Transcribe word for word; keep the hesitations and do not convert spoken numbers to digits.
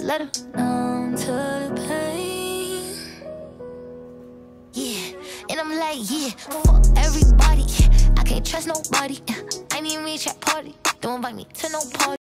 just let her numb to the pain. Yeah, and I'm like, yeah, fuck everybody. I can't trust nobody. I ain't even reach that party. Don't invite me to no party.